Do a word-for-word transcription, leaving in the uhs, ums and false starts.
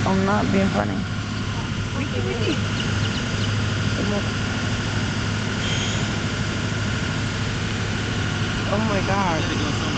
I'm not being funny. Wiki, wiki. Oh my god.